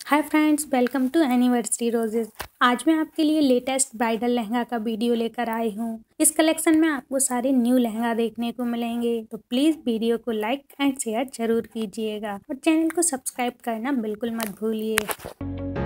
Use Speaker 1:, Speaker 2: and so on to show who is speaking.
Speaker 1: Hi friends, welcome to anniversary roses. आज मैं आपके लिए लेटेस्ट ब्राइडल लहंगा का वीडियो लेकर आई हूँ। इस कलेक्शन में आपको सारे न्यू लहंगा देखने को मिलेंगे, तो प्लीज़ वीडियो को लाइक एंड शेयर जरूर कीजिएगा और चैनल को सब्सक्राइब करना बिल्कुल मत भूलिए।